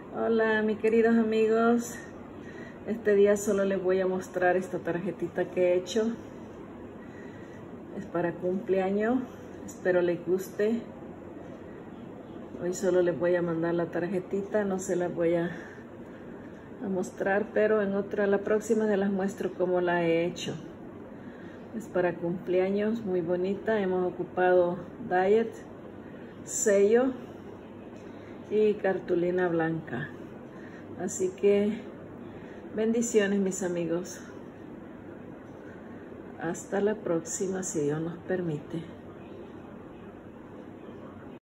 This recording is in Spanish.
Hola mis queridos amigos, este día solo les voy a mostrar esta tarjetita que he hecho. Es para cumpleaños, espero les guste. Hoy solo les voy a mandar la tarjetita, no se las voy a mostrar, pero en la próxima se las muestro cómo la he hecho. Es para cumpleaños, muy bonita. Hemos ocupado diet, sello y cartulina blanca. Así que bendiciones mis amigos. Hasta la próxima si Dios nos permite.